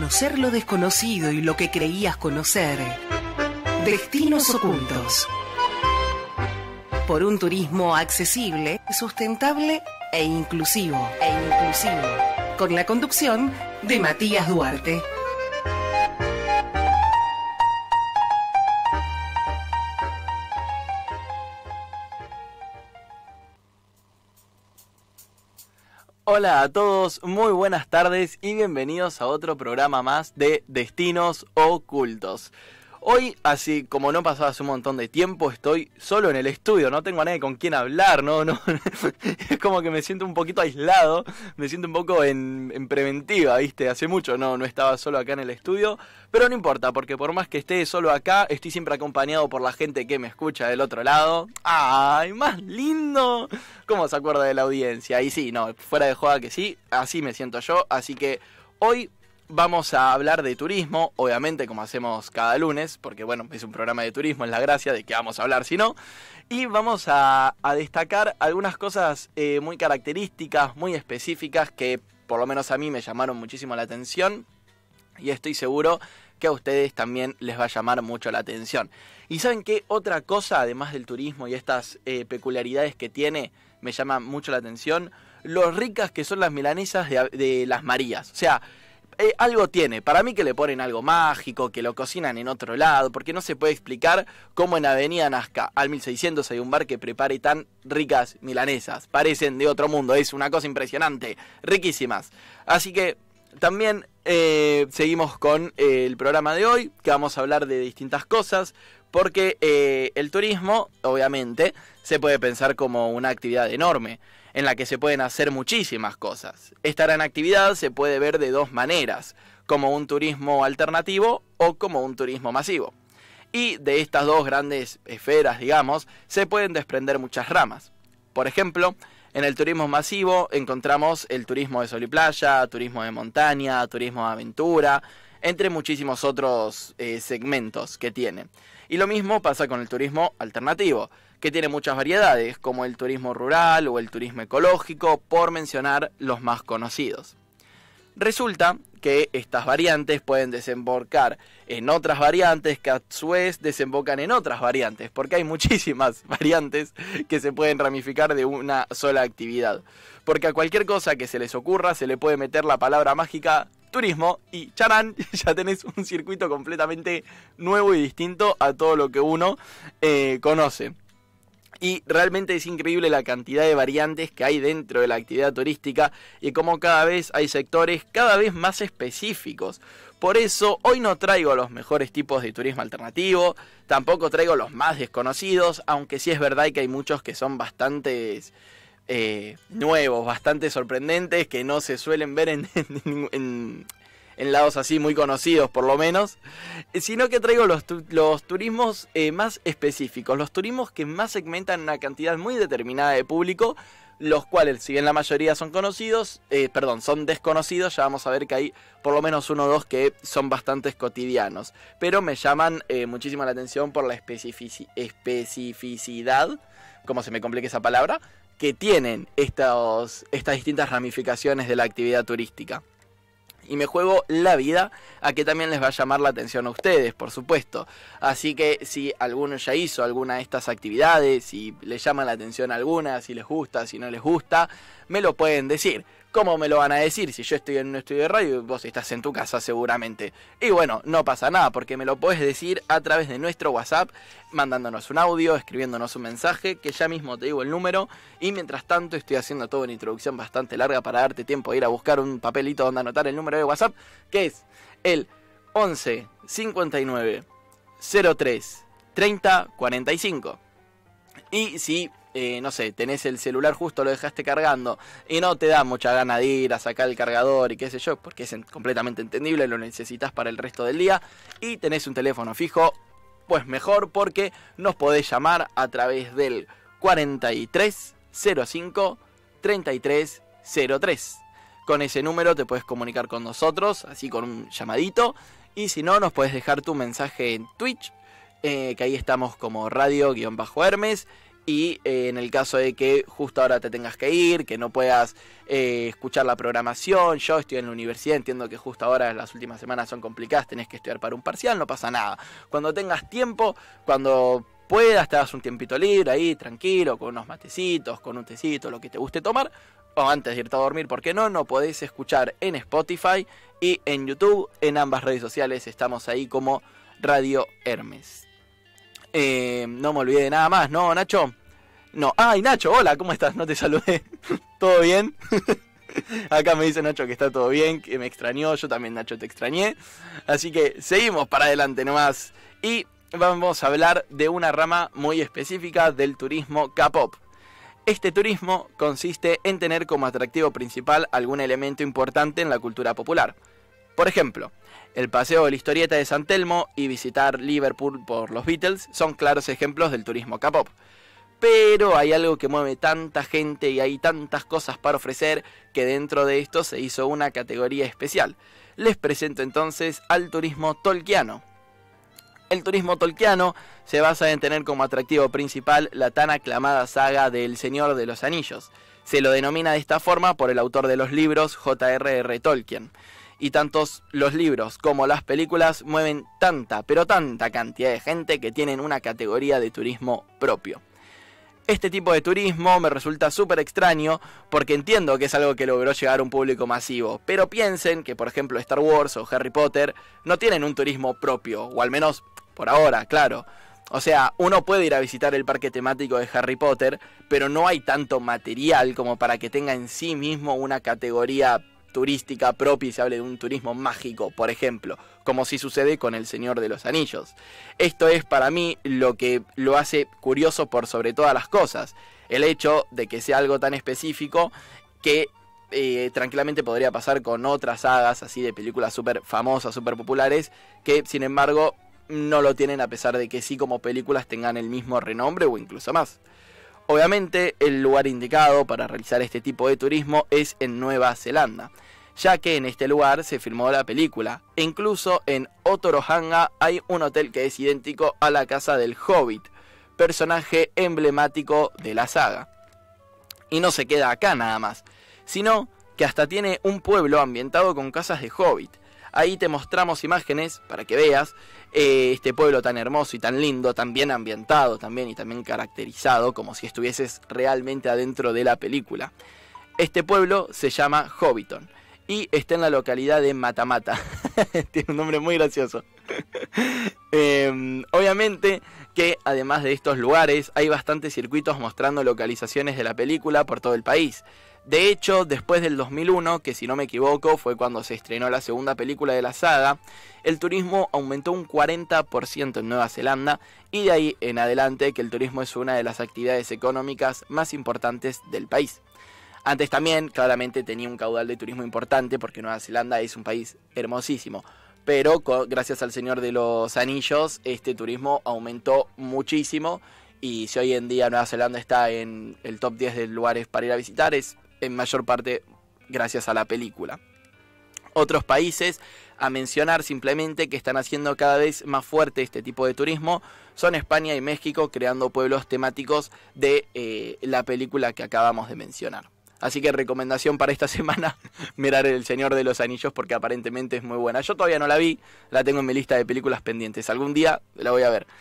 conocer lo desconocido y lo que creías conocer. Destinos ocultos. Por un turismo accesible, sustentable e inclusivo. Con la conducción de Matías Duarte. Hola a todos, muy buenas tardes y bienvenidos a otro programa más de Destinos Ocultos. Hoy, así como no pasó hace un montón de tiempo, estoy solo en el estudio, no tengo a nadie con quien hablar, no, es como que me siento un poquito aislado, me siento un poco en preventiva, ¿viste? Hace mucho no estaba solo acá en el estudio, pero no importa, porque por más que esté solo acá, estoy siempre acompañado por la gente que me escucha del otro lado. ¡Ay, más lindo! ¿Cómo se acuerda de la audiencia? Y sí, no, fuera de joda que sí, así me siento yo, así que hoy vamos a hablar de turismo, obviamente como hacemos cada lunes, porque bueno, es un programa de turismo, es la gracia de que vamos a hablar si no. Y vamos a destacar algunas cosas muy características, muy específicas, que por lo menos a mí me llamaron muchísimo la atención. Y estoy seguro que a ustedes también les va a llamar mucho la atención. ¿Y saben qué? Otra cosa, además del turismo y estas peculiaridades que tiene, me llama mucho la atención, lo ricas que son las milanesas de Las Marías. O sea, algo tiene, para mí que le ponen algo mágico, que lo cocinan en otro lado, porque no se puede explicar cómo en Avenida Nazca al 1600 hay un bar que prepare tan ricas milanesas, parecen de otro mundo, es una cosa impresionante, riquísimas. Así que también seguimos con el programa de hoy, que vamos a hablar de distintas cosas, porque el turismo, obviamente, se puede pensar como una actividad enorme, en la que se pueden hacer muchísimas cosas. Esta gran actividad se puede ver de dos maneras, como un turismo alternativo o como un turismo masivo. Y de estas dos grandes esferas, digamos, se pueden desprender muchas ramas. Por ejemplo, en el turismo masivo encontramos el turismo de sol y playa, turismo de montaña, turismo de aventura, entre muchísimos otros segmentos que tiene. Y lo mismo pasa con el turismo alternativo, que tiene muchas variedades, como el turismo rural o el turismo ecológico, por mencionar los más conocidos. Resulta que estas variantes pueden desembocar en otras variantes que a su vez desembocan en otras variantes, porque hay muchísimas variantes que se pueden ramificar de una sola actividad. Porque a cualquier cosa que se les ocurra se le puede meter la palabra mágica turismo y ¡charán! Ya tenés un circuito completamente nuevo y distinto a todo lo que uno conoce. Y realmente es increíble la cantidad de variantes que hay dentro de la actividad turística y cómo cada vez hay sectores cada vez más específicos. Por eso hoy no traigo los mejores tipos de turismo alternativo, tampoco traigo los más desconocidos, aunque sí es verdad que hay muchos que son bastante nuevos, bastante sorprendentes, que no se suelen ver en lados así muy conocidos por lo menos, sino que traigo los turismos más específicos, los turismos que más segmentan una cantidad muy determinada de público, los cuales, si bien la mayoría son son desconocidos, ya vamos a ver que hay por lo menos uno o dos que son bastante cotidianos, pero me llaman muchísimo la atención por la especificidad, como se me complica esa palabra, que tienen estas distintas ramificaciones de la actividad turística. Y me juego la vida a que también les va a llamar la atención a ustedes, por supuesto. Así que si alguno ya hizo alguna de estas actividades, si les llama la atención alguna, si les gusta, si no les gusta, me lo pueden decir. ¿Cómo me lo van a decir? Si yo estoy en un estudio de radio, vos estás en tu casa seguramente. Y bueno, no pasa nada, porque me lo podés decir a través de nuestro WhatsApp, mandándonos un audio, escribiéndonos un mensaje, que ya mismo te digo el número. Y mientras tanto estoy haciendo toda una introducción bastante larga para darte tiempo de ir a buscar un papelito donde anotar el número de WhatsApp, que es el 11 59 03 30 45. Y si no sé, tenés el celular justo, lo dejaste cargando y no te da mucha gana de ir a sacar el cargador y qué sé yo, porque es completamente entendible, lo necesitas para el resto del día, y tenés un teléfono fijo, pues mejor, porque nos podés llamar a través del 4305 3303. Con ese número te puedes comunicar con nosotros, así con un llamadito, y si no, nos puedes dejar tu mensaje en Twitch, que ahí estamos como Radio-Hermes, Y en el caso de que justo ahora te tengas que ir, que no puedas escuchar la programación, yo estoy en la universidad, entiendo que justo ahora las últimas semanas son complicadas, tenés que estudiar para un parcial, no pasa nada. Cuando tengas tiempo, cuando puedas, te das un tiempito libre ahí, tranquilo, con unos matecitos, con un tecito, lo que te guste tomar, o antes de irte a dormir, ¿por qué no? No podés escuchar en Spotify y en YouTube, en ambas redes sociales estamos ahí como Radio Hermes. No me olvidé de nada más, ¿no, Nacho? No. Ay, Nacho, hola, ¿cómo estás? No te saludé. ¿Todo bien? Acá me dice Nacho que está todo bien, que me extrañó. Yo también, Nacho, te extrañé. Así que seguimos para adelante nomás. Y vamos a hablar de una rama muy específica del turismo K-pop. Este turismo consiste en tener como atractivo principal algún elemento importante en la cultura popular. Por ejemplo, el paseo de la historieta de San Telmo y visitar Liverpool por los Beatles son claros ejemplos del turismo K-pop. Pero hay algo que mueve tanta gente y hay tantas cosas para ofrecer que dentro de esto se hizo una categoría especial. Les presento entonces al turismo tolkiano. El turismo tolkiano se basa en tener como atractivo principal la tan aclamada saga del Señor de los Anillos. Se lo denomina de esta forma por el autor de los libros, J.R.R. Tolkien. Y tantos los libros como las películas mueven tanta, pero tanta cantidad de gente que tienen una categoría de turismo propio. Este tipo de turismo me resulta súper extraño porque entiendo que es algo que logró llegar a un público masivo, pero piensen que por ejemplo Star Wars o Harry Potter no tienen un turismo propio, o al menos por ahora, claro. O sea, uno puede ir a visitar el parque temático de Harry Potter, pero no hay tanto material como para que tenga en sí mismo una categoría turística propia y se hable de un turismo mágico, por ejemplo, como sí sucede con El Señor de los Anillos. Esto es para mí lo que lo hace curioso por sobre todas las cosas, el hecho de que sea algo tan específico que tranquilamente podría pasar con otras sagas así de películas súper famosas, súper populares, que sin embargo no lo tienen a pesar de que sí como películas tengan el mismo renombre o incluso más. Obviamente, el lugar indicado para realizar este tipo de turismo es en Nueva Zelanda, ya que en este lugar se filmó la película. E incluso en Otorohanga hay un hotel que es idéntico a la casa del Hobbit, personaje emblemático de la saga. Y no se queda acá nada más, sino que hasta tiene un pueblo ambientado con casas de Hobbit. Ahí te mostramos imágenes para que veas este pueblo tan hermoso y tan lindo, tan bien ambientado también y también caracterizado, como si estuvieses realmente adentro de la película. Este pueblo se llama Hobbiton y está en la localidad de Matamata. Tiene un nombre muy gracioso. Obviamente que además de estos lugares hay bastantes circuitos mostrando localizaciones de la película por todo el país. De hecho, después del 2001, que si no me equivoco fue cuando se estrenó la segunda película de la saga, el turismo aumentó un 40% en Nueva Zelanda y de ahí en adelante que el turismo es una de las actividades económicas más importantes del país. Antes también, claramente tenía un caudal de turismo importante porque Nueva Zelanda es un país hermosísimo, pero gracias al Señor de los Anillos este turismo aumentó muchísimo y si hoy en día Nueva Zelanda está en el top 10 de lugares para ir a visitar es en mayor parte gracias a la película. Otros países a mencionar simplemente que están haciendo cada vez más fuerte este tipo de turismo son España y México, creando pueblos temáticos de la película que acabamos de mencionar. Así que recomendación para esta semana, mirar El Señor de los Anillos porque aparentemente es muy buena. Yo todavía no la vi, la tengo en mi lista de películas pendientes. Algún día la voy a ver.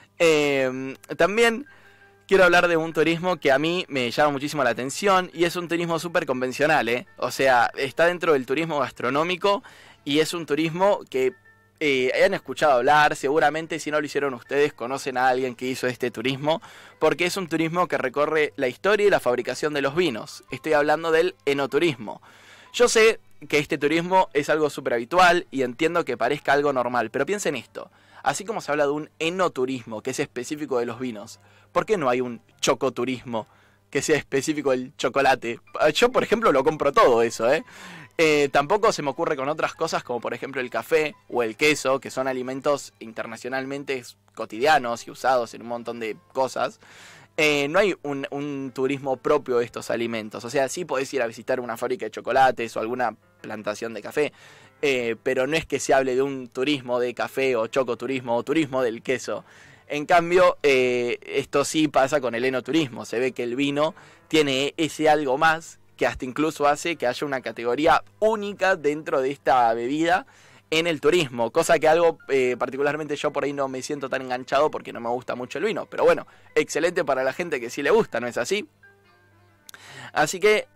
También quiero hablar de un turismo que a mí me llama muchísimo la atención y es un turismo súper convencional, O sea, está dentro del turismo gastronómico y es un turismo que han escuchado hablar, seguramente si no lo hicieron ustedes conocen a alguien que hizo este turismo, porque es un turismo que recorre la historia y la fabricación de los vinos. Estoy hablando del enoturismo. Yo sé que este turismo es algo súper habitual y entiendo que parezca algo normal, pero piensen esto. Así como se habla de un enoturismo, que es específico de los vinos, ¿por qué no hay un chocoturismo que sea específico del chocolate? Yo, por ejemplo, lo compro todo eso, Tampoco se me ocurre con otras cosas como, por ejemplo, el café o el queso, que son alimentos internacionalmente cotidianos y usados en un montón de cosas. No hay un turismo propio de estos alimentos. O sea, sí podés ir a visitar una fábrica de chocolates o alguna plantación de café, pero no es que se hable de un turismo de café o chocoturismo o turismo del queso. En cambio, esto sí pasa con el enoturismo. Se ve que el vino tiene ese algo más que hasta incluso hace que haya una categoría única dentro de esta bebida en el turismo. Cosa que algo particularmente yo por ahí no me siento tan enganchado porque no me gusta mucho el vino. Pero bueno, excelente para la gente que sí le gusta, ¿no es así? Así que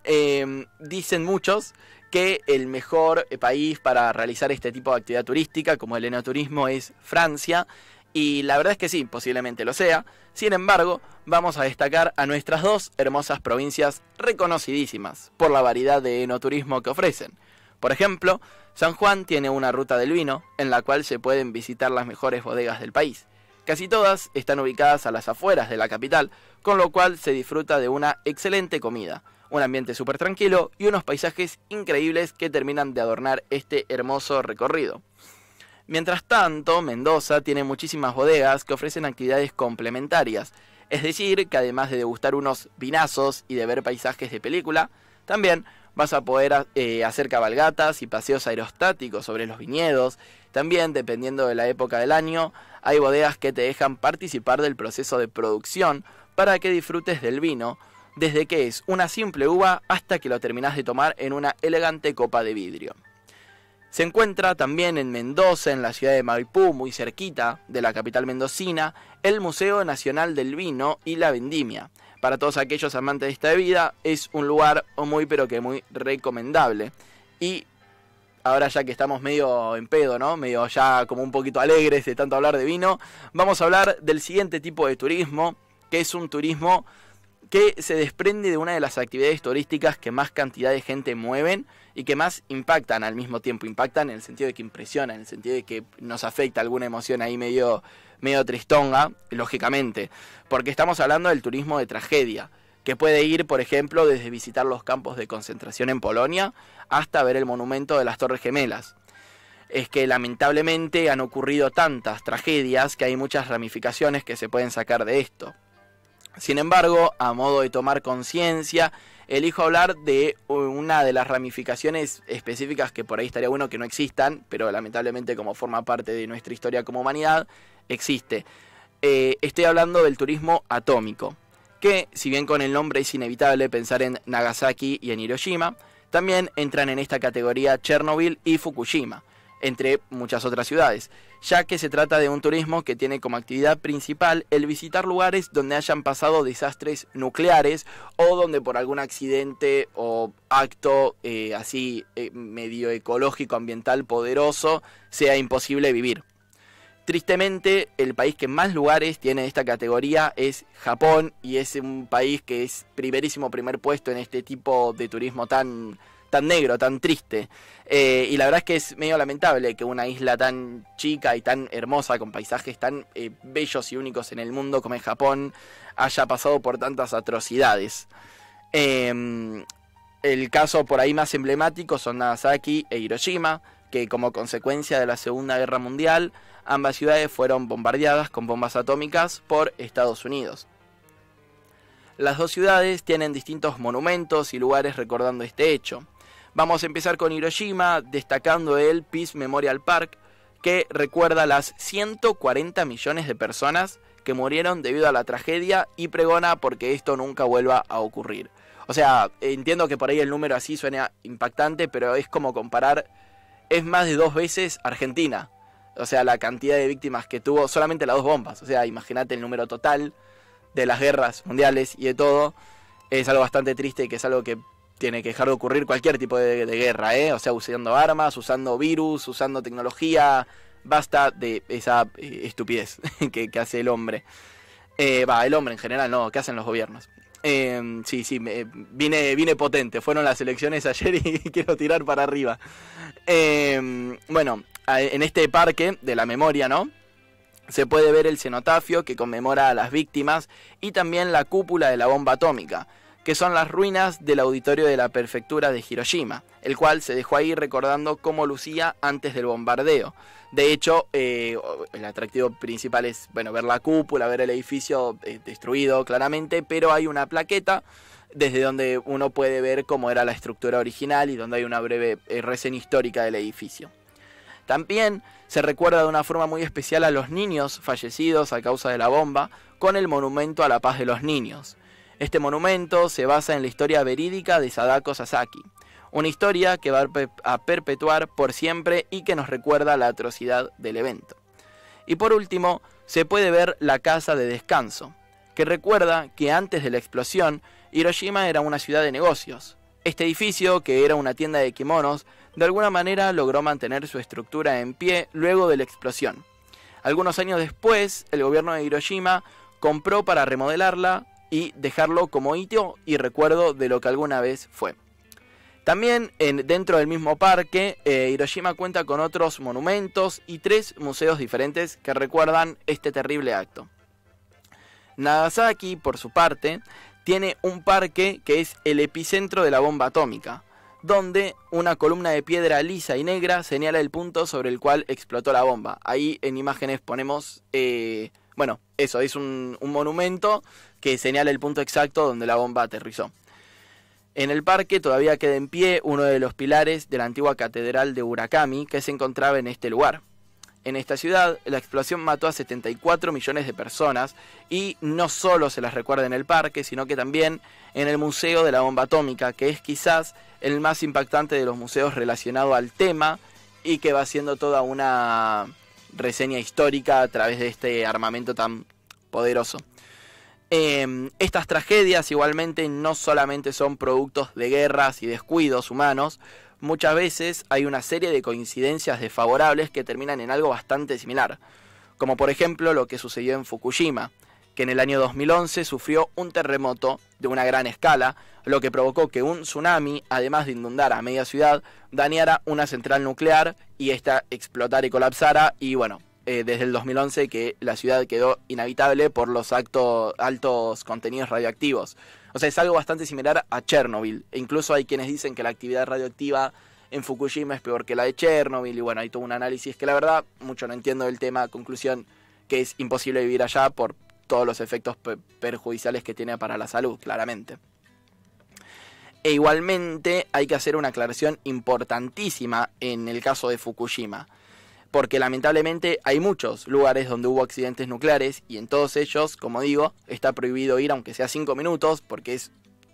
dicen muchos que el mejor país para realizar este tipo de actividad turística como el enoturismo es Francia. Y la verdad es que sí, posiblemente lo sea. Sin embargo, vamos a destacar a nuestras dos hermosas provincias reconocidísimas por la variedad de enoturismo que ofrecen. Por ejemplo, San Juan tiene una ruta del vino en la cual se pueden visitar las mejores bodegas del país. Casi todas están ubicadas a las afueras de la capital, con lo cual se disfruta de una excelente comida, un ambiente súper tranquilo y unos paisajes increíbles que terminan de adornar este hermoso recorrido. Mientras tanto, Mendoza tiene muchísimas bodegas que ofrecen actividades complementarias, es decir, que además de degustar unos vinazos y de ver paisajes de película, también vas a poder hacer cabalgatas y paseos aerostáticos sobre los viñedos. También, dependiendo de la época del año, hay bodegas que te dejan participar del proceso de producción para que disfrutes del vino, desde que es una simple uva hasta que lo terminás de tomar en una elegante copa de vidrio. Se encuentra también en Mendoza, en la ciudad de Maipú, muy cerquita de la capital mendocina, el Museo Nacional del Vino y la Vendimia. Para todos aquellos amantes de esta bebida, es un lugar muy pero que muy recomendable. Y ahora ya que estamos medio en pedo, ¿no? Medio ya como un poquito alegres de tanto hablar de vino, vamos a hablar del siguiente tipo de turismo, que es un turismo que se desprende de una de las actividades turísticas que más cantidad de gente mueven y que más impactan al mismo tiempo. Impactan en el sentido de que impresionan, en el sentido de que nos afecta alguna emoción ahí medio tristonga, lógicamente. Porque estamos hablando del turismo de tragedia, que puede ir, por ejemplo, desde visitar los campos de concentración en Polonia hasta ver el monumento de las Torres Gemelas. Es que lamentablemente han ocurrido tantas tragedias que hay muchas ramificaciones que se pueden sacar de esto. Sin embargo, a modo de tomar conciencia, elijo hablar de una de las ramificaciones específicas que por ahí estaría bueno que no existan, pero lamentablemente como forma parte de nuestra historia como humanidad, existe. Estoy hablando del turismo atómico, que si bien con el nombre es inevitable pensar en Nagasaki y en Hiroshima, también entran en esta categoría Chernobyl y Fukushima, entre muchas otras ciudades, ya que se trata de un turismo que tiene como actividad principal el visitar lugares donde hayan pasado desastres nucleares o donde por algún accidente o acto medio ecológico ambiental poderoso sea imposible vivir. Tristemente, el país que más lugares tiene esta categoría es Japón, y es un país que es primer puesto en este tipo de turismo tan negro, tan triste. Y la verdad es que es medio lamentable que una isla tan chica y tan hermosa, con paisajes tan bellos y únicos en el mundo como es Japón, haya pasado por tantas atrocidades. El caso por ahí más emblemático son Nagasaki e Hiroshima, que como consecuencia de la Segunda Guerra Mundial, ambas ciudades fueron bombardeadas con bombas atómicas por Estados Unidos. Las dos ciudades tienen distintos monumentos y lugares recordando este hecho. Vamos a empezar con Hiroshima, destacando el Peace Memorial Park, que recuerda las 140 millones de personas que murieron debido a la tragedia y pregona porque esto nunca vuelva a ocurrir. O sea, entiendo que por ahí el número así suena impactante, pero es como comparar, es más de 2 veces Argentina. O sea, la cantidad de víctimas que tuvo solamente las 2 bombas. O sea, imagínate el número total de las guerras mundiales y de todo. Es algo bastante triste y que es algo que tiene que dejar de ocurrir cualquier tipo de guerra, ¿eh? O sea, usando armas, usando virus, usando tecnología. Basta de esa estupidez que hace el hombre. El hombre en general, no, que hacen los gobiernos. Vine potente. Fueron las elecciones ayer y quiero tirar para arriba. Bueno, en este parque de la memoria, ¿no?, se puede ver el cenotafio que conmemora a las víctimas y también la cúpula de la bomba atómica, que son las ruinas del auditorio de la prefectura de Hiroshima, el cual se dejó ahí recordando cómo lucía antes del bombardeo. De hecho, el atractivo principal es, bueno, ver la cúpula, ver el edificio destruido claramente, pero hay una plaqueta desde donde uno puede ver cómo era la estructura original y donde hay una breve reseña histórica del edificio. También se recuerda de una forma muy especial a los niños fallecidos a causa de la bomba con el Monumento a la Paz de los Niños. Este monumento se basa en la historia verídica de Sadako Sasaki, una historia que va a perpetuar por siempre y que nos recuerda la atrocidad del evento. Y por último, se puede ver la Casa de Descanso, que recuerda que antes de la explosión, Hiroshima era una ciudad de negocios. Este edificio, que era una tienda de kimonos, de alguna manera logró mantener su estructura en pie luego de la explosión. Algunos años después, el gobierno de Hiroshima compró para remodelarla y dejarlo como hito y recuerdo de lo que alguna vez fue. También dentro del mismo parque, Hiroshima cuenta con otros monumentos y 3 museos diferentes que recuerdan este terrible acto. Nagasaki, por su parte, tiene un parque que es el epicentro de la bomba atómica, donde una columna de piedra lisa y negra señala el punto sobre el cual explotó la bomba. Ahí en imágenes ponemos, eso es un monumento que señala el punto exacto donde la bomba aterrizó. En el parque todavía queda en pie uno de los pilares de la antigua catedral de Urakami que se encontraba en este lugar. En esta ciudad, la explosión mató a 74 millones de personas y no solo se las recuerda en el parque, sino que también en el Museo de la Bomba Atómica, que es quizás el más impactante de los museos relacionado al tema y que va haciendo toda una reseña histórica a través de este armamento tan poderoso. Estas tragedias igualmente no solamente son productos de guerras y descuidos humanos. Muchas veces hay una serie de coincidencias desfavorables que terminan en algo bastante similar, como por ejemplo lo que sucedió en Fukushima, que en el año 2011 sufrió un terremoto de una gran escala, lo que provocó que un tsunami, además de inundar a media ciudad, dañara una central nuclear y esta explotara y colapsara, y bueno, desde el 2011 que la ciudad quedó inhabitable por los altos contenidos radioactivos. O sea, es algo bastante similar a Chernobyl. E incluso hay quienes dicen que la actividad radioactiva en Fukushima es peor que la de Chernobyl. Y bueno, hay todo un análisis que la verdad, mucho no entiendo del tema. Conclusión, que es imposible vivir allá por todos los efectos perjudiciales que tiene para la salud, claramente. E igualmente hay que hacer una aclaración importantísima en el caso de Fukushima. Porque lamentablemente hay muchos lugares donde hubo accidentes nucleares y en todos ellos, como digo, está prohibido ir aunque sea 5 minutos porque es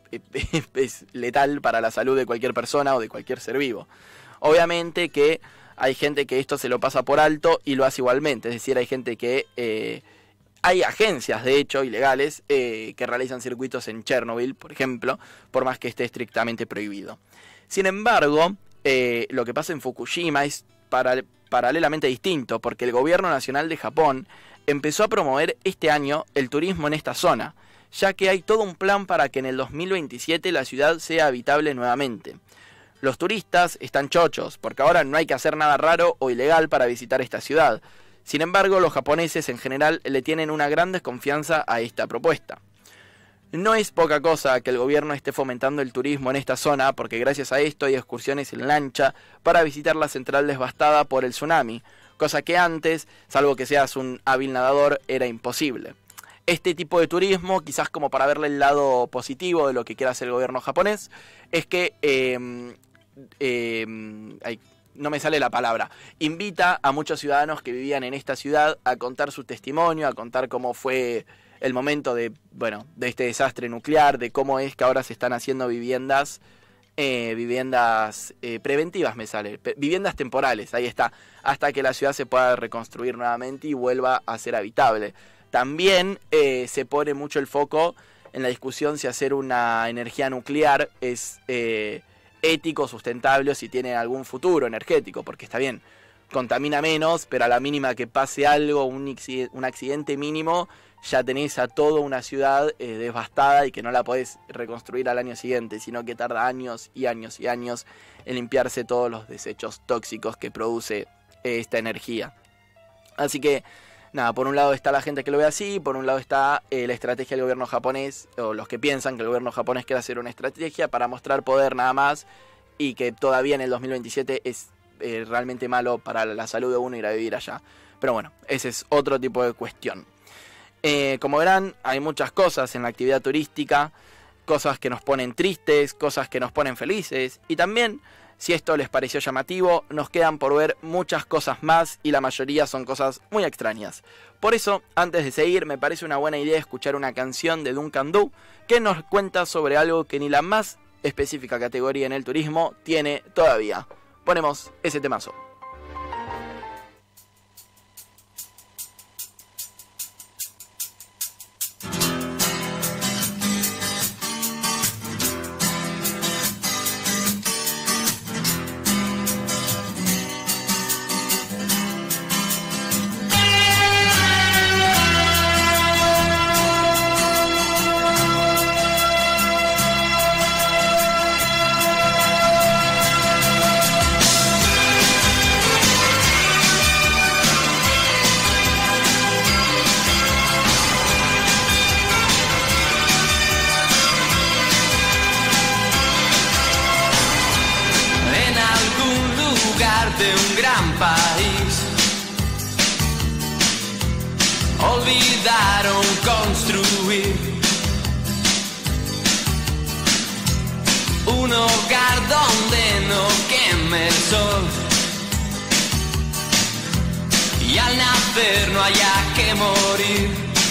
letal para la salud de cualquier persona o de cualquier ser vivo. Obviamente que hay gente que esto se lo pasa por alto y lo hace igualmente, es decir, hay gente que... hay agencias, de hecho, ilegales que realizan circuitos en Chernobyl, por ejemplo, por más que esté estrictamente prohibido. Sin embargo, lo que pasa en Fukushima es paralelamente distinto, porque el gobierno nacional de Japón empezó a promover este año el turismo en esta zona, ya que hay todo un plan para que en el 2027 la ciudad sea habitable nuevamente. Los turistas están chochos, porque ahora no hay que hacer nada raro o ilegal para visitar esta ciudad. Sin embargo, los japoneses en general le tienen una gran desconfianza a esta propuesta. No es poca cosa que el gobierno esté fomentando el turismo en esta zona, porque gracias a esto hay excursiones en lancha para visitar la central devastada por el tsunami, cosa que antes, salvo que seas un hábil nadador, era imposible. Este tipo de turismo, quizás como para verle el lado positivo de lo que quiera hacer el gobierno japonés, es que, no me sale la palabra, invita a muchos ciudadanos que vivían en esta ciudad a contar su testimonio, a contar cómo fue el momento de este desastre nuclear, de cómo es que ahora se están haciendo viviendas preventivas, viviendas temporales, ahí está, hasta que la ciudad se pueda reconstruir nuevamente y vuelva a ser habitable. También se pone mucho el foco en la discusión si hacer una energía nuclear es ético, sustentable o si tiene algún futuro energético, porque está bien, contamina menos, pero a la mínima que pase algo, un accidente mínimo, ya tenés a toda una ciudad devastada y que no la podés reconstruir al año siguiente, sino que tarda años y años y años en limpiarse todos los desechos tóxicos que produce esta energía. Así que, nada, por un lado está la gente que lo ve así, por un lado está la estrategia del gobierno japonés, o los que piensan que el gobierno japonés quiere hacer una estrategia para mostrar poder nada más, y que todavía en el 2027 es realmente malo para la salud de uno ir a vivir allá. Pero bueno, ese es otro tipo de cuestión. Como verán, hay muchas cosas en la actividad turística, cosas que nos ponen tristes, cosas que nos ponen felices, y también Si esto les pareció llamativo, nos quedan por ver muchas cosas más y la mayoría son cosas muy extrañas. Por eso, antes de seguir, me parece una buena idea escuchar una canción de Duncan Du que nos cuenta sobre algo que ni la más específica categoría en el turismo tiene todavía. Ponemos ese temazo. De un gran país olvidaron construir un hogar donde no queme el sol y al nacer no haya que morir,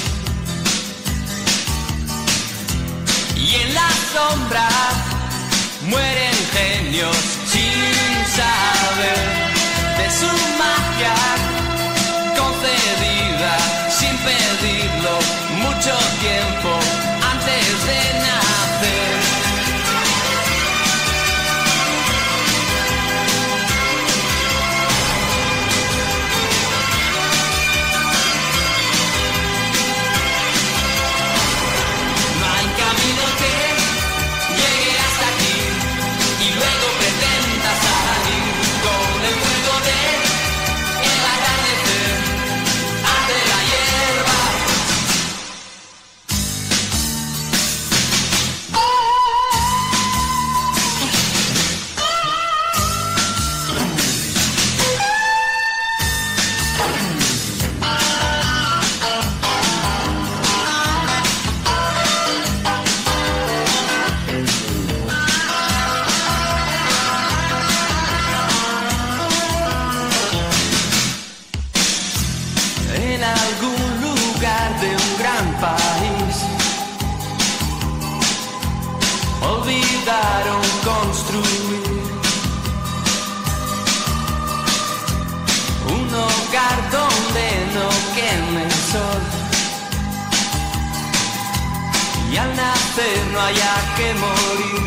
y en la sombra mueren genios sin saber de su magia concedida sin pedirlo mucho tiempo antes de nacer. No hay camino que llegue hasta aquí y luego pretenda salir con el fuego de el atardecer ante la hierba. En algún lugar de un gran país olvidaron construir un hogar donde no queme el sol y al nacer no haya que morir.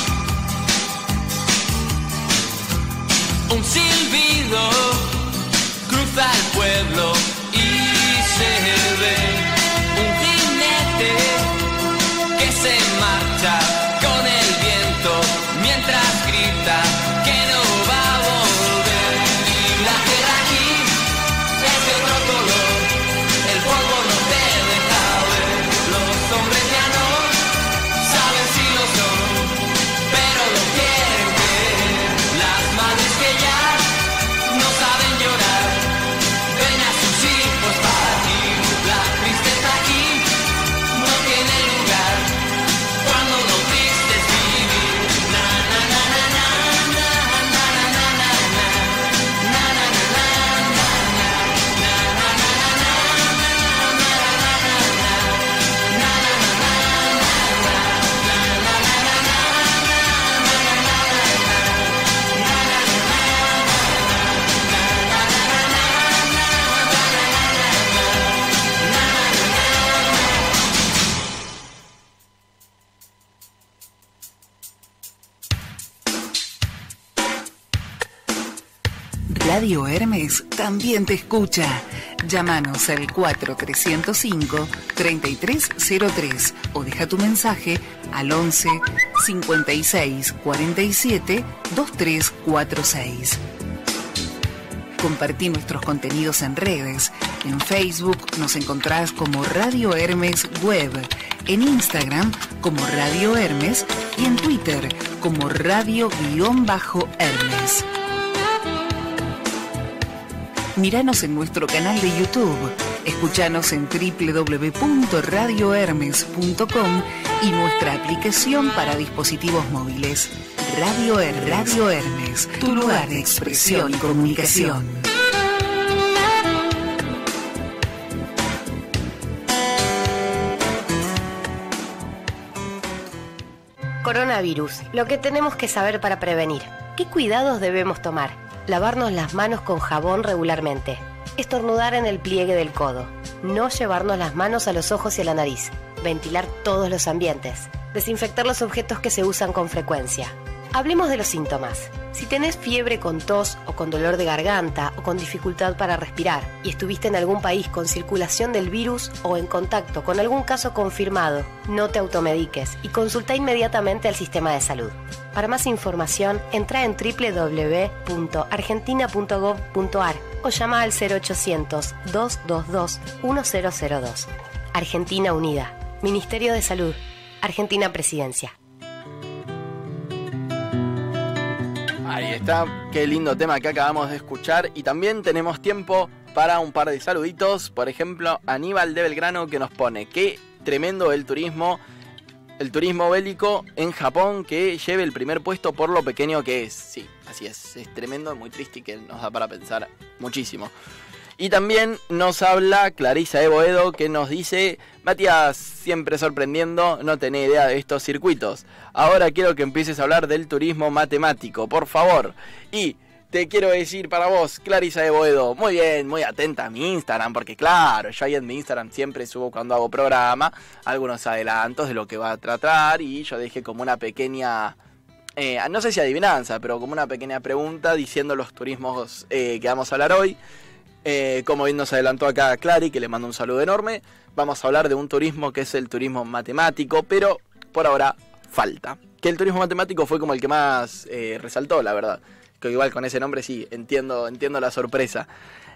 Un silbido cruza el pueblo y se ve un jinete que se marcha con el viento mientras grita que no va a volver. Y la tierra aquí es de otro color, el polvo no te deja ver. Los hombres ya no saben si lo son, pero lo quieren creer. Las madres que ya no saben llorar ven a sus hijos partir. La tristeza aquí no tiene lugar cuando lo triste es vivir. Na na na na na na na na na na na na na Radio Hermes también te escucha. Llámanos al 4305-3303 o deja tu mensaje al 11 56 47 2346. Compartí nuestros contenidos en redes. En Facebook nos encontrás como Radio Hermes Web, en Instagram como Radio Hermes y en Twitter como Radio-Hermes. Míranos en nuestro canal de YouTube, escuchanos en www.radiohermes.com y nuestra aplicación para dispositivos móviles, Radio Hermes. Radio Hermes, tu lugar de expresión y comunicación. Coronavirus. Lo que tenemos que saber para prevenir. ¿Qué cuidados debemos tomar? Lavarnos las manos con jabón regularmente. Estornudar en el pliegue del codo. No llevarnos las manos a los ojos y a la nariz. Ventilar todos los ambientes. Desinfectar los objetos que se usan con frecuencia. Hablemos de los síntomas. Si tenés fiebre con tos o con dolor de garganta o con dificultad para respirar y estuviste en algún país con circulación del virus o en contacto con algún caso confirmado, no te automediques y consulta inmediatamente al sistema de salud. Para más información, entra en www.argentina.gov.ar o llama al 0800-222-1002. Argentina Unida. Ministerio de Salud. Argentina Presidencia. Ahí está, qué lindo tema que acabamos de escuchar. Y también tenemos tiempo para un par de saluditos. Por ejemplo, Aníbal de Belgrano, que nos pone: qué tremendo el turismo bélico en Japón, que lleve el primer puesto por lo pequeño que es. Sí, así es tremendo, muy triste y que nos da para pensar muchísimo. Y también nos habla Clarisa de Boedo, que nos dice: Matías, siempre sorprendiendo, no tenés idea de estos circuitos. Ahora quiero que empieces a hablar del turismo matemático, por favor. Y te quiero decir para vos, Clarisa de Boedo, muy bien, muy atenta a mi Instagram, porque claro, yo ahí en mi Instagram siempre subo cuando hago programa algunos adelantos de lo que va a tratar, y yo dejé como una pequeña... no sé si adivinanza, pero como una pequeña pregunta diciendo los turismos que vamos a hablar hoy. Como bien nos adelantó acá Clary, que le mando un saludo enorme, vamos a hablar de un turismo que es el turismo matemático, pero por ahora falta. Que el turismo matemático fue como el que más resaltó, la verdad. Que igual con ese nombre sí, entiendo la sorpresa.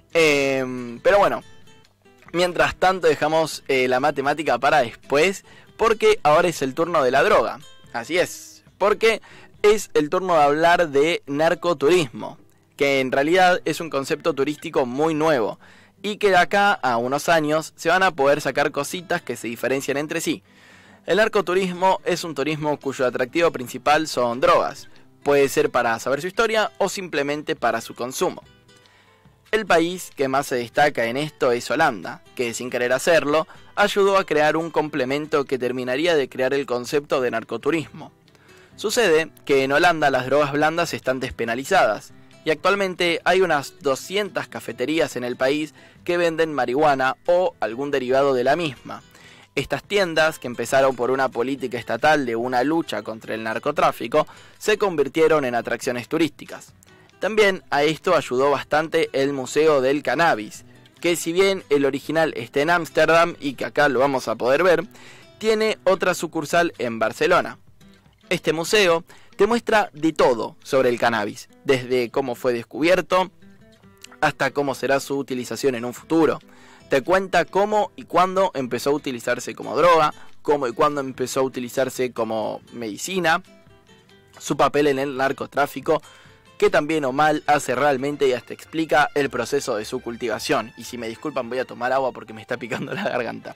Pero bueno, mientras tanto dejamos la matemática para después, porque ahora es el turno de la droga. Así es, porque es el turno de hablar de narcoturismo, que en realidad es un concepto turístico muy nuevo y que de acá a unos años se van a poder sacar cositas que se diferencian entre sí. El narcoturismo es un turismo cuyo atractivo principal son drogas. Puede ser para saber su historia o simplemente para su consumo. El país que más se destaca en esto es Holanda, que sin querer hacerlo, ayudó a crear un complemento que terminaría de crear el concepto de narcoturismo. Sucede que en Holanda las drogas blandas están despenalizadas, y actualmente hay unas 200 cafeterías en el país que venden marihuana o algún derivado de la misma. Estas tiendas, que empezaron por una política estatal de una lucha contra el narcotráfico, se convirtieron en atracciones turísticas. También a esto ayudó bastante el Museo del Cannabis, que si bien el original está en Ámsterdam y que acá lo vamos a poder ver, tiene otra sucursal en Barcelona. Este museo te muestra de todo sobre el cannabis, desde cómo fue descubierto hasta cómo será su utilización en un futuro. Te cuenta cómo y cuándo empezó a utilizarse como droga, cómo y cuándo empezó a utilizarse como medicina, su papel en el narcotráfico, qué tan bien o mal hace realmente, y hasta explica el proceso de su cultivación. Y si me disculpan, voy a tomar agua porque me está picando la garganta.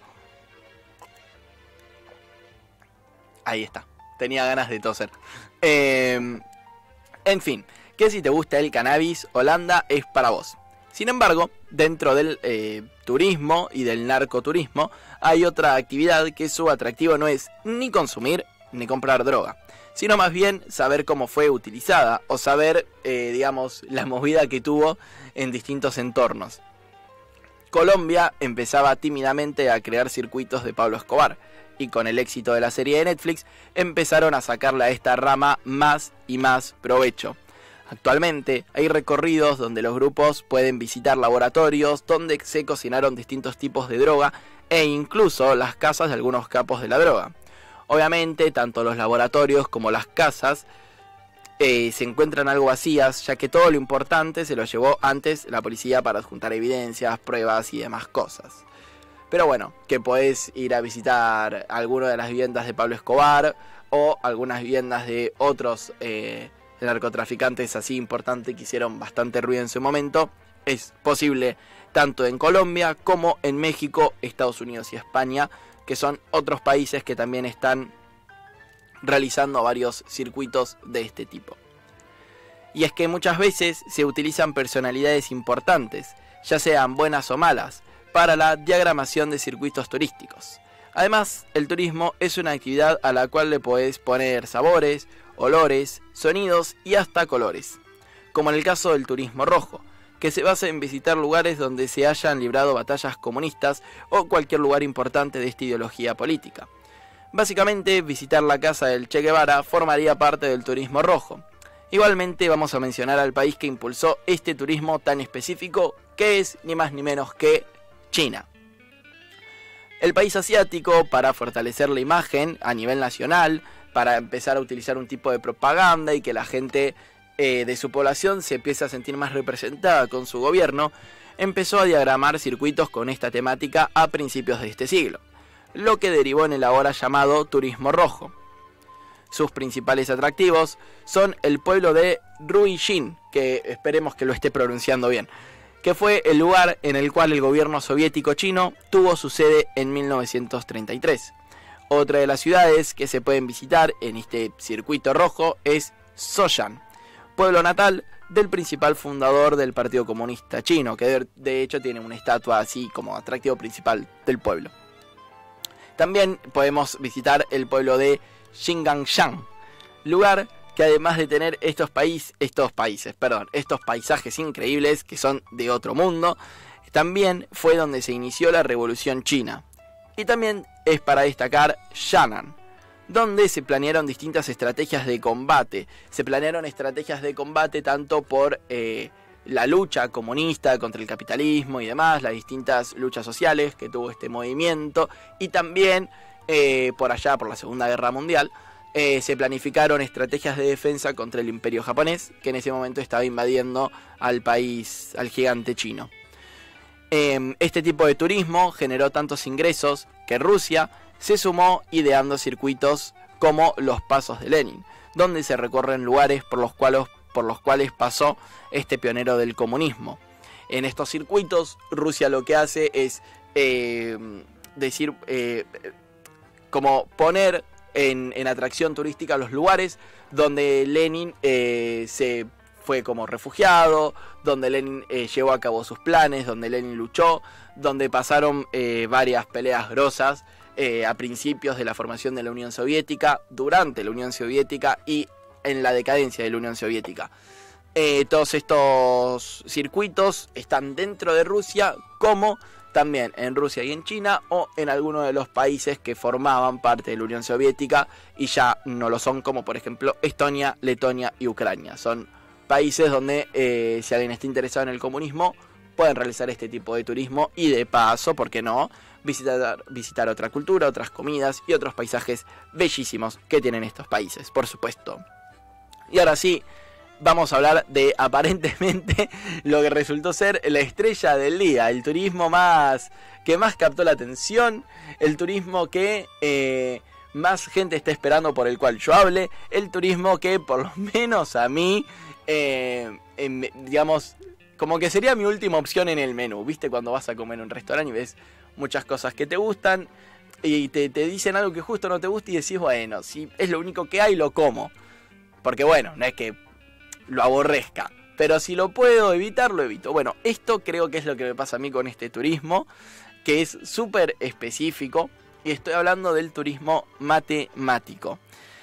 Ahí está. Tenía ganas de toser. En fin, que si te gusta el cannabis, Holanda es para vos. Sin embargo, dentro del turismo y del narcoturismo hay otra actividad que su atractivo no es ni consumir ni comprar droga, sino más bien saber cómo fue utilizada o saber, digamos, la movida que tuvo en distintos entornos. Colombia empezaba tímidamente a crear circuitos de Pablo Escobar, y con el éxito de la serie de Netflix empezaron a sacarle a esta rama más y más provecho. Actualmente hay recorridos donde los grupos pueden visitar laboratorios donde se cocinaron distintos tipos de droga e incluso las casas de algunos capos de la droga. Obviamente tanto los laboratorios como las casas se encuentran algo vacías, ya que todo lo importante se lo llevó antes la policía para adjuntar evidencias, pruebas y demás cosas. Pero bueno, que podés ir a visitar alguna de las viviendas de Pablo Escobar o algunas viviendas de otros narcotraficantes así importantes que hicieron bastante ruido en su momento. Es posible tanto en Colombia como en México, Estados Unidos y España, que son otros países que también están realizando varios circuitos de este tipo. Y es que muchas veces se utilizan personalidades importantes, ya sean buenas o malas, para la diagramación de circuitos turísticos. Además, el turismo es una actividad a la cual le podés poner sabores, olores, sonidos y hasta colores, como en el caso del turismo rojo, que se basa en visitar lugares donde se hayan librado batallas comunistas o cualquier lugar importante de esta ideología política. Básicamente, visitar la casa del Che Guevara formaría parte del turismo rojo. Igualmente vamos a mencionar al país que impulsó este turismo tan específico, que es ni más ni menos que China. El país asiático, para fortalecer la imagen a nivel nacional, para empezar a utilizar un tipo de propaganda y que la gente de su población se empiece a sentir más representada con su gobierno, empezó a diagramar circuitos con esta temática a principios de este siglo, lo que derivó en el ahora llamado turismo rojo. Sus principales atractivos son el pueblo de Ruijin, que esperemos que lo esté pronunciando bien, que fue el lugar en el cual el gobierno soviético chino tuvo su sede en 1933. Otra de las ciudades que se pueden visitar en este circuito rojo es Soyan, pueblo natal del principal fundador del Partido Comunista Chino, que de hecho tiene una estatua así como atractivo principal del pueblo. También podemos visitar el pueblo de Xingangshan, lugar que además de tener estos paisajes increíbles que son de otro mundo, también fue donde se inició la Revolución China. Y también es para destacar Yan'an, donde se planearon distintas estrategias de combate. Se planearon estrategias de combate tanto por la lucha comunista contra el capitalismo y demás, las distintas luchas sociales que tuvo este movimiento, y también por allá, por la Segunda Guerra Mundial, se planificaron estrategias de defensa contra el Imperio japonés, que en ese momento estaba invadiendo al país, al gigante chino. Este tipo de turismo generó tantos ingresos que Rusia se sumó ideando circuitos como los Pasos de Lenin, donde se recorren lugares por los cuales pasó este pionero del comunismo. En estos circuitos, Rusia lo que hace es como poner en atracción turística los lugares donde Lenin se fue como refugiado, donde Lenin llevó a cabo sus planes, donde Lenin luchó, donde pasaron varias peleas grosas a principios de la formación de la Unión Soviética, durante la Unión Soviética y en la decadencia de la Unión Soviética. Todos estos circuitos están dentro de Rusia, como también en Rusia y en China, o en algunos de los países que formaban parte de la Unión Soviética y ya no lo son, como por ejemplo Estonia, Letonia y Ucrania. Son países donde si alguien está interesado en el comunismo pueden realizar este tipo de turismo y de paso, ¿por qué no?, visitar otra cultura, otras comidas y otros paisajes bellísimos que tienen estos países, por supuesto. Y ahora sí, vamos a hablar de aparentemente lo que resultó ser la estrella del día, el turismo que más captó la atención, el turismo que más gente está esperando por el cual yo hable, el turismo que por lo menos a mí, digamos, como que sería mi última opción en el menú. ¿Viste? Cuando vas a comer en un restaurante y ves muchas cosas que te gustan y te dicen algo que justo no te gusta y decís, bueno, si es lo único que hay, lo como. Porque bueno, no es que lo aborrezca, pero si lo puedo evitar, lo evito. Bueno, esto creo que es lo que me pasa a mí con este turismo, que es súper específico, y estoy hablando del turismo matemático.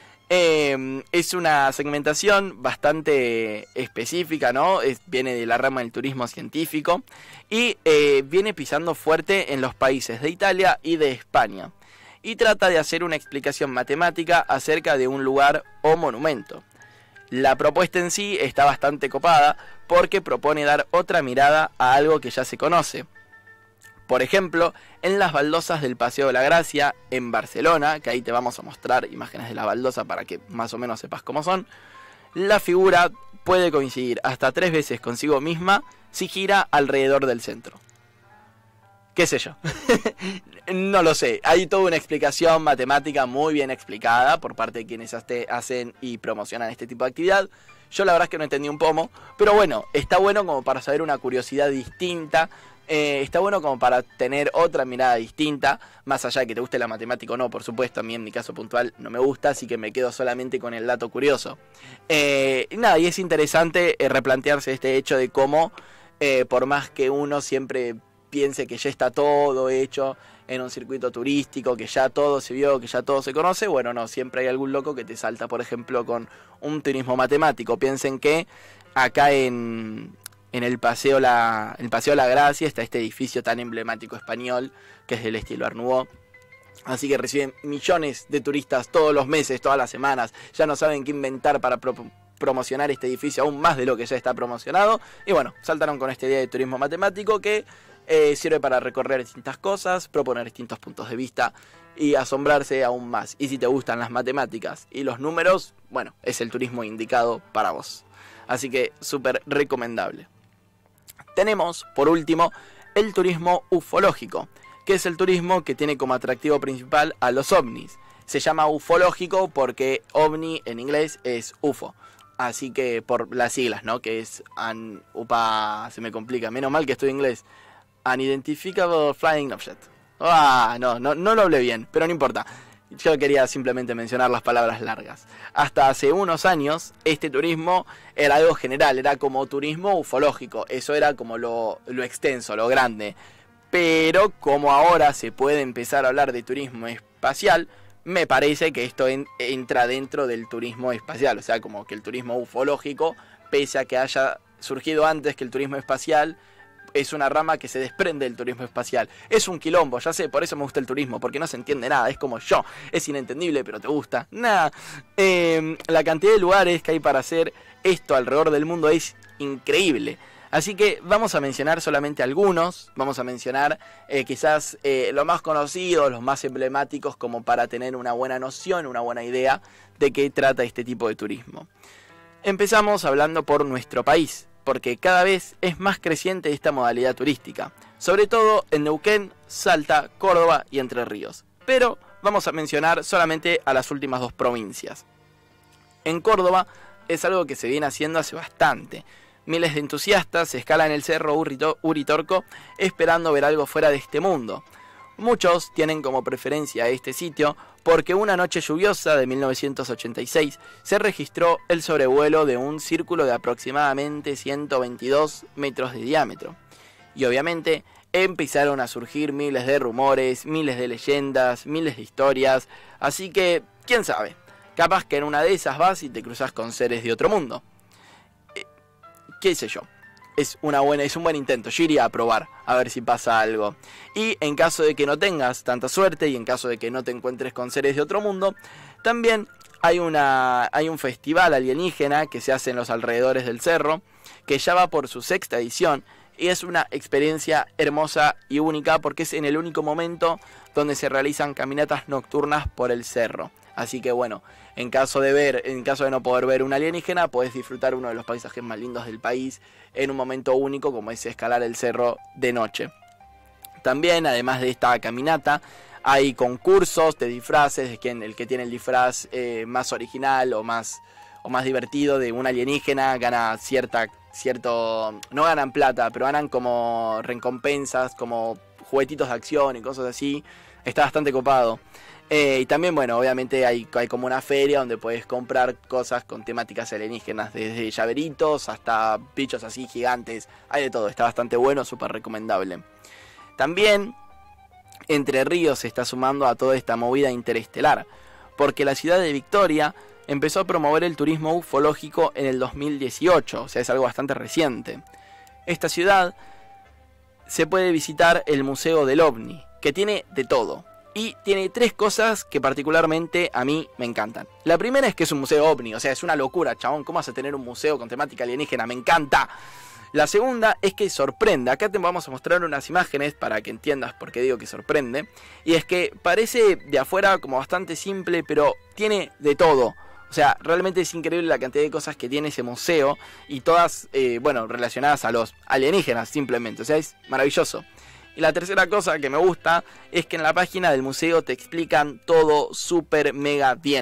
Es una segmentación bastante específica, ¿no? Viene de la rama del turismo científico y viene pisando fuerte en los países de Italia y de España. Y trata de hacer una explicación matemática acerca de un lugar o monumento. La propuesta en sí está bastante copada porque propone dar otra mirada a algo que ya se conoce. Por ejemplo, en las baldosas del Paseo de la Gracia, en Barcelona, que ahí te vamos a mostrar imágenes de la baldosa para que más o menos sepas cómo son, la figura puede coincidir hasta 3 veces consigo misma si gira alrededor del centro. ¿Qué sé yo? No lo sé. Hay toda una explicación matemática muy bien explicada por parte de quienes hacen y promocionan este tipo de actividad. Yo la verdad es que no entendí un pomo, pero bueno, está bueno como para saber una curiosidad distinta. Está bueno como para tener otra mirada distinta, más allá de que te guste la matemática o no, por supuesto. A mí en mi caso puntual no me gusta, así que me quedo solamente con el dato curioso. Y es interesante replantearse este hecho de cómo, por más que uno siempre piense que ya está todo hecho en un circuito turístico, que ya todo se vio, que ya todo se conoce, bueno, no, siempre hay algún loco que te salta, por ejemplo, con un turismo matemático. Piensen que acá en el Paseo La Gracia está este edificio tan emblemático español, que es del estilo Art Nouveau. Así que reciben millones de turistas todos los meses, todas las semanas. Ya no saben qué inventar para promocionar este edificio, aún más de lo que ya está promocionado. Y bueno, saltaron con esta idea de turismo matemático que sirve para recorrer distintas cosas, proponer distintos puntos de vista y asombrarse aún más. Y si te gustan las matemáticas y los números, bueno, es el turismo indicado para vos. Así que súper recomendable. Tenemos, por último, el turismo ufológico, que es el turismo que tiene como atractivo principal a los ovnis. Se llama ufológico porque ovni en inglés es UFO. Así que por las siglas, ¿no? Que es se me complica. Menos mal que estoy en inglés. Unidentifiable Flying Object. No lo hablé bien, pero no importa. Yo quería simplemente mencionar las palabras largas. Hasta hace unos años, este turismo era algo general, era como turismo ufológico. Eso era como lo extenso, lo grande. Pero como ahora se puede empezar a hablar de turismo espacial, me parece que esto entra dentro del turismo espacial. O sea, como que el turismo ufológico, pese a que haya surgido antes que el turismo espacial, es una rama que se desprende del turismo espacial. Es un quilombo, ya sé, por eso me gusta el turismo, porque no se entiende nada, es como yo, es inentendible, pero te gusta. Nada, la cantidad de lugares que hay para hacer esto alrededor del mundo es increíble. Así que vamos a mencionar solamente algunos, vamos a mencionar quizás los más conocidos, los más emblemáticos, como para tener una buena noción, una buena idea de qué trata este tipo de turismo. Empezamos hablando por nuestro país, porque cada vez es más creciente esta modalidad turística, sobre todo en Neuquén, Salta, Córdoba y Entre Ríos. Pero vamos a mencionar solamente a las últimas dos provincias. En Córdoba es algo que se viene haciendo hace bastante. Miles de entusiastas escalan el cerro Uritorco esperando ver algo fuera de este mundo. Muchos tienen como preferencia este sitio porque una noche lluviosa de 1986 se registró el sobrevuelo de un círculo de aproximadamente 122 metros de diámetro. Y obviamente empezaron a surgir miles de rumores, miles de leyendas, miles de historias, así que, quién sabe, capaz que en una de esas vas y te cruzas con seres de otro mundo. ¿Qué sé yo? Es un buen intento. Yo iría a probar a ver si pasa algo. Y en caso de que no tengas tanta suerte y en caso de que no te encuentres con seres de otro mundo, también hay un festival alienígena que se hace en los alrededores del cerro, que ya va por su 6ª edición y es una experiencia hermosa y única porque es en el único momento donde se realizan caminatas nocturnas por el cerro. Así que bueno, en caso de no poder ver un alienígena, podés disfrutar uno de los paisajes más lindos del país en un momento único como es escalar el cerro de noche. También, además de esta caminata, hay concursos de disfraces, el que tiene el disfraz más original o más divertido de un alienígena gana no ganan plata, pero ganan como recompensas, como juguetitos de acción y cosas así. Está bastante copado. Y también, bueno, obviamente hay como una feria donde puedes comprar cosas con temáticas alienígenas, desde llaveritos hasta bichos así gigantes, hay de todo, está bastante bueno, súper recomendable. También Entre Ríos se está sumando a toda esta movida interestelar, porque la ciudad de Victoria empezó a promover el turismo ufológico en el 2018, o sea, es algo bastante reciente. Esta ciudad se puede visitar el Museo del OVNI, que tiene de todo. Y tiene 3 cosas que particularmente a mí me encantan. La primera es que es un museo ovni, o sea, es una locura, chabón. ¿Cómo vas a tener un museo con temática alienígena? Me encanta. La segunda es que sorprende. Acá te vamos a mostrar unas imágenes para que entiendas por qué digo que sorprende. Y es que parece de afuera como bastante simple, pero tiene de todo. O sea, realmente es increíble la cantidad de cosas que tiene ese museo. Y todas, relacionadas a los alienígenas simplemente. O sea, es maravilloso. Y la tercera cosa que me gusta es que en la página del museo te explican todo súper mega bien.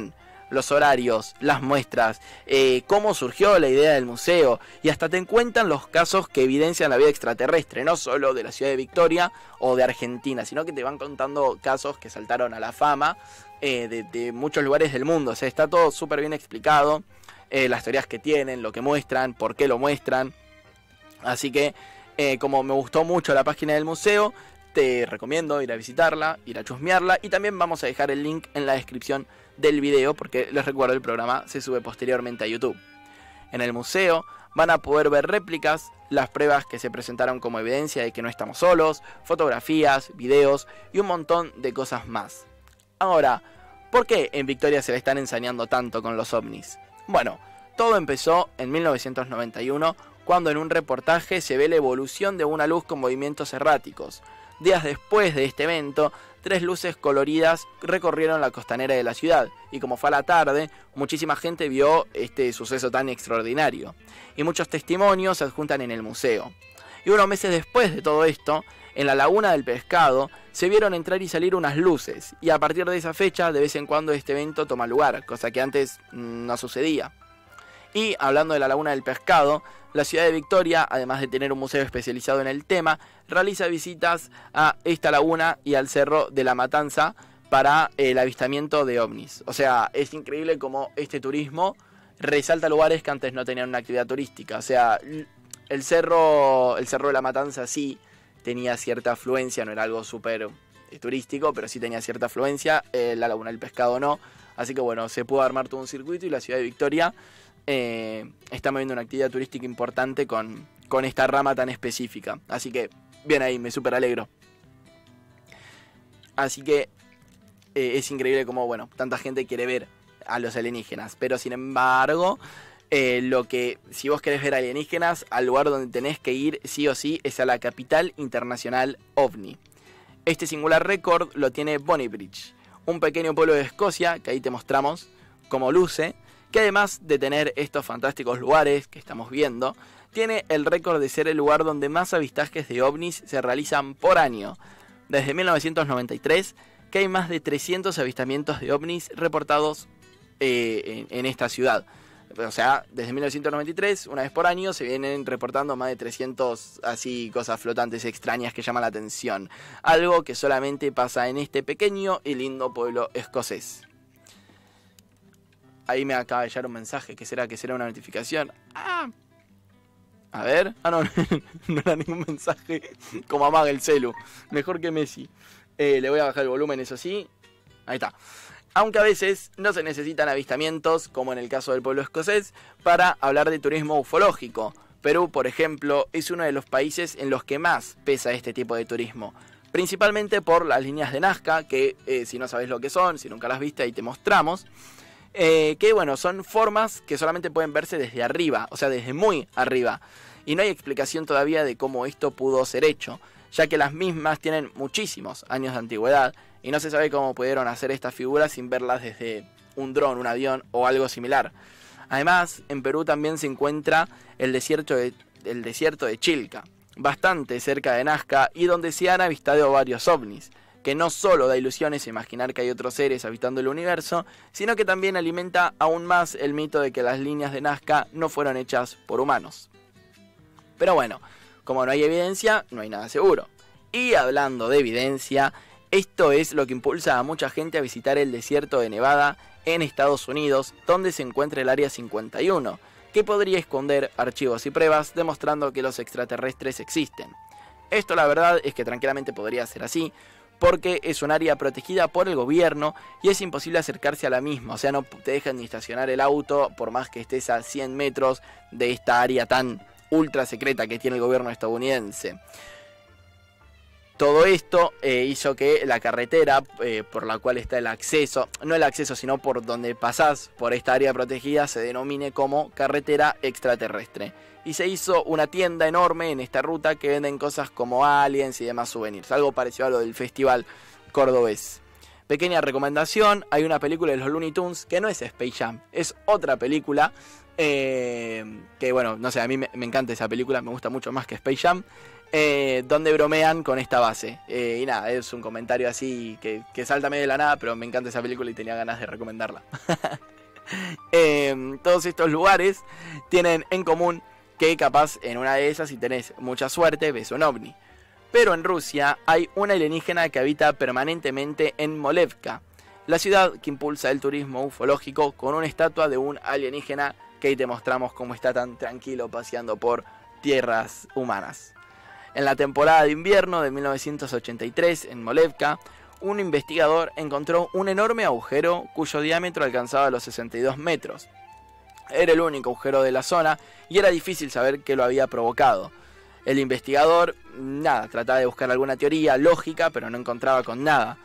los horarios, las muestras, cómo surgió la idea del museo, y hasta te cuentan los casos que evidencian la vida extraterrestre, no solo de la ciudad de Victoria o de Argentina, sino que te van contando casos que saltaron a la fama de muchos lugares del mundo. O sea, está todo súper bien explicado, las teorías que tienen, lo que muestran, por qué lo muestran. Así que, como me gustó mucho la página del museo, te recomiendo ir a visitarla, ir a chusmearla, y también vamos a dejar el link en la descripción del video, porque les recuerdo, el programa se sube posteriormente a YouTube. En el museo van a poder ver réplicas, las pruebas que se presentaron como evidencia de que no estamos solos, fotografías, videos y un montón de cosas más. Ahora, ¿por qué en Victoria se le están ensañando tanto con los ovnis? Bueno, todo empezó en 1991, cuando en un reportaje se ve la evolución de una luz con movimientos erráticos. Días después de este evento, 3 luces coloridas recorrieron la costanera de la ciudad, y como fue a la tarde, muchísima gente vio este suceso tan extraordinario, y muchos testimonios se adjuntan en el museo. Y unos meses después de todo esto, en la Laguna del Pescado, se vieron entrar y salir unas luces, y a partir de esa fecha, de vez en cuando este evento toma lugar, cosa que antes no sucedía. Y hablando de la Laguna del Pescado, la ciudad de Victoria, además de tener un museo especializado en el tema, realiza visitas a esta laguna y al Cerro de la Matanza para el avistamiento de ovnis. O sea, es increíble cómo este turismo resalta lugares que antes no tenían una actividad turística. O sea, el cerro de la Matanza sí tenía cierta afluencia, no era algo súper turístico, pero sí tenía cierta afluencia. La Laguna del Pescado no. Así que bueno, se pudo armar todo un circuito, y la ciudad de Victoria está moviendo una actividad turística importante con esta rama tan específica. Así que bien ahí, me súper alegro. Así que es increíble cómo, bueno, tanta gente quiere ver a los alienígenas. Pero sin embargo, si vos querés ver alienígenas, al lugar donde tenés que ir sí o sí es a la capital internacional OVNI. Este singular récord lo tiene Bonnybridge, un pequeño pueblo de Escocia, que ahí te mostramos cómo luce, que además de tener estos fantásticos lugares que estamos viendo, tiene el récord de ser el lugar donde más avistajes de ovnis se realizan por año. Desde 1993, que hay más de 300 avistamientos de ovnis reportados en esta ciudad. O sea, desde 1993, una vez por año, se vienen reportando más de 300 así cosas flotantes extrañas que llaman la atención. Algo que solamente pasa en este pequeño y lindo pueblo escocés. Ahí me acaba de llegar un mensaje. ¿Qué será? ¿Qué será una notificación? A ver. No, no era ningún mensaje. Como amaga el celu. Mejor que Messi. Le voy a bajar el volumen, eso sí. Ahí está. Aunque a veces no se necesitan avistamientos, como en el caso del pueblo escocés, para hablar de turismo ufológico. Perú, por ejemplo, es uno de los países en los que más pesa este tipo de turismo. Principalmente por las líneas de Nazca, que si no sabes lo que son, si nunca las viste, ahí te mostramos. Que bueno, son formas que solamente pueden verse desde arriba, o sea, desde muy arriba. Y no hay explicación todavía de cómo esto pudo ser hecho, ya que las mismas tienen muchísimos años de antigüedad y no se sabe cómo pudieron hacer estas figuras sin verlas desde un dron, un avión o algo similar. Además, en Perú también se encuentra el desierto de Chilca, bastante cerca de Nazca, y donde se han avistado varios ovnis, que no solo da ilusiones imaginar que hay otros seres habitando el universo, sino que también alimenta aún más el mito de que las líneas de Nazca no fueron hechas por humanos. Pero bueno, como no hay evidencia, no hay nada seguro. Y hablando de evidencia, esto es lo que impulsa a mucha gente a visitar el desierto de Nevada en Estados Unidos, donde se encuentra el Área 51, que podría esconder archivos y pruebas demostrando que los extraterrestres existen. Esto la verdad es que tranquilamente podría ser así, porque es un área protegida por el gobierno y es imposible acercarse a la misma. O sea, no te dejan ni estacionar el auto por más que estés a 100 metros de esta área tan ultra secreta que tiene el gobierno estadounidense. Todo esto hizo que la carretera por la cual está el acceso, no el acceso sino por donde pasás por esta área protegida, se denomine como carretera extraterrestre. Y se hizo una tienda enorme en esta ruta que venden cosas como aliens y demás souvenirs, algo parecido a lo del festival cordobés. Pequeña recomendación, hay una película de los Looney Tunes que no es Space Jam, es otra película que bueno, no sé, a mí me encanta esa película, me gusta mucho más que Space Jam, donde bromean con esta base. Y nada, es un comentario así que salta medio de la nada, pero me encanta esa película y tenía ganas de recomendarla. Todos estos lugares tienen en común que capaz en una de esas, si tenés mucha suerte, ves un ovni. Pero en Rusia hay un alienígena que habita permanentemente en Molevka, la ciudad que impulsa el turismo ufológico con una estatua de un alienígena que ahí te mostramos cómo está tan tranquilo paseando por tierras humanas. En la temporada de invierno de 1983 en Molevka, un investigador encontró un enorme agujero cuyo diámetro alcanzaba los 62 metros. Era el único agujero de la zona y era difícil saber qué lo había provocado. El investigador, trataba de buscar alguna teoría lógica, pero no encontraba con nada.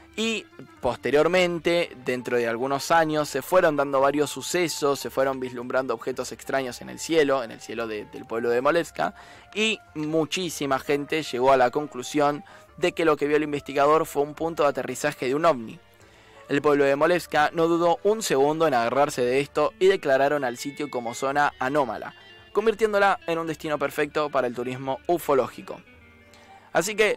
Y posteriormente, dentro de algunos años, se fueron dando varios sucesos, se fueron vislumbrando objetos extraños en el cielo del pueblo de Molevka, y muchísima gente llegó a la conclusión de que lo que vio el investigador fue un punto de aterrizaje de un ovni. El pueblo de Molevka no dudó un segundo en agarrarse de esto y declararon al sitio como zona anómala, convirtiéndola en un destino perfecto para el turismo ufológico. Así que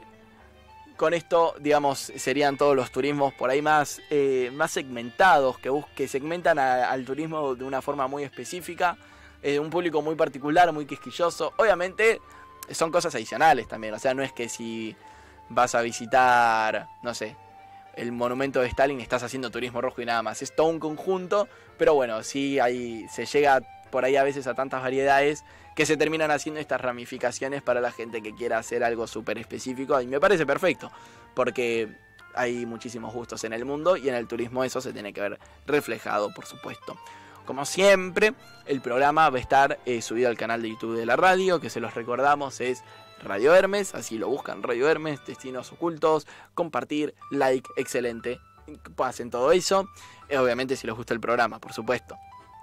con esto, digamos, serían todos los turismos por ahí más segmentados, que segmentan al turismo de una forma muy específica, un público muy particular, muy quisquilloso. Obviamente son cosas adicionales también, o sea, no es que si vas a visitar, no sé, el monumento de Stalin estás haciendo turismo rojo y nada más, es todo un conjunto, pero bueno, sí se llega por ahí a veces a tantas variedades que se terminan haciendo estas ramificaciones para la gente que quiera hacer algo súper específico, y me parece perfecto, porque hay muchísimos gustos en el mundo y en el turismo eso se tiene que ver reflejado, por supuesto. Como siempre, el programa va a estar subido al canal de YouTube de la radio, que se los recordamos es Radio Hermes, así lo buscan, Radio Hermes, Destinos Ocultos, compartir, like, excelente, pasen todo eso, obviamente si les gusta el programa, por supuesto.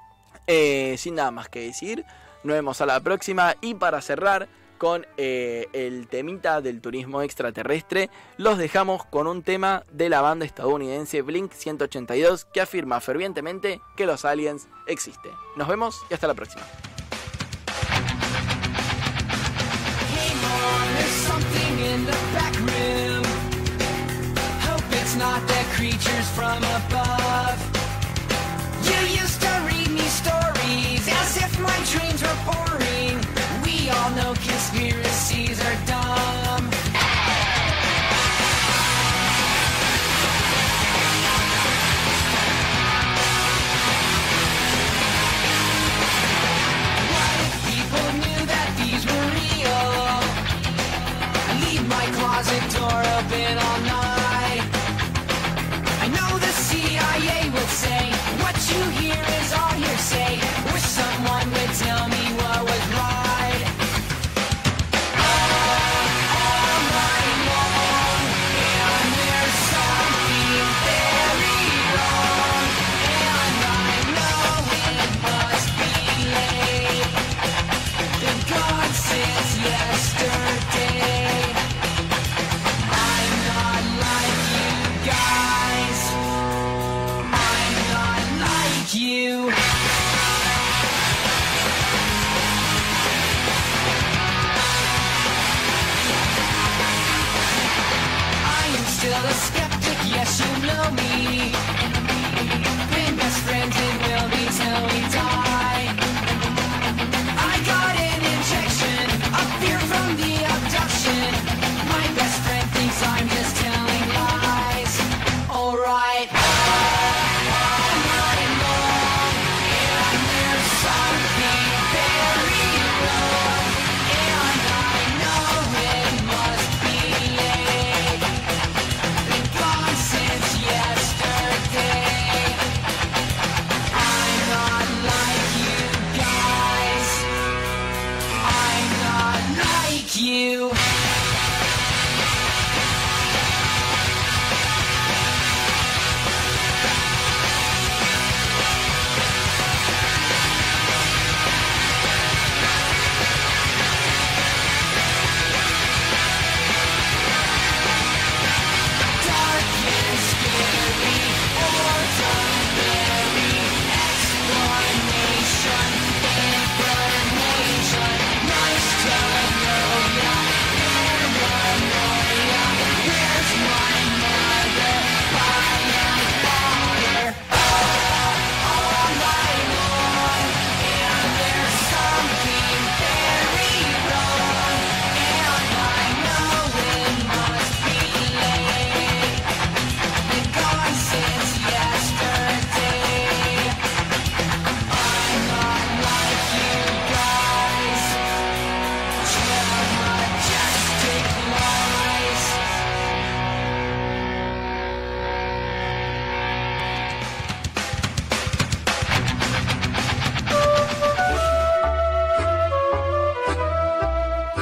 Sin nada más que decir, nos vemos a la próxima, y para cerrar con el temita del turismo extraterrestre, los dejamos con un tema de la banda estadounidense Blink 182 que afirma fervientemente que los aliens existen. Nos vemos y hasta la próxima. Dreams were boring. We all know conspiracies are dumb. What if people knew that these were real? I leave my closet door open all night. I know the CIA would say what you hear is all hearsay. Wish someone would tell me what was right. All night long, and there's something very wrong, and I know it must be late. Been gone since yesterday. I'm not like you guys. I'm not like you. Still a skeptic, yes you know me. Been best friends and will be till we die. I got an injection of fear from the abduction. My best friend thinks I'm just telling lies. Alright. All night long, and there's something very wrong, and I know it must be late. Gone since yesterday. I'm not like you guys. I'm not like you. Nice to know ya.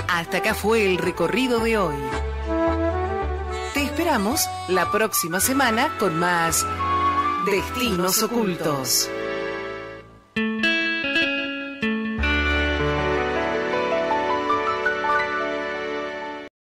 Hasta acá fue el recorrido de hoy. Te esperamos la próxima semana con más Destinos Ocultos.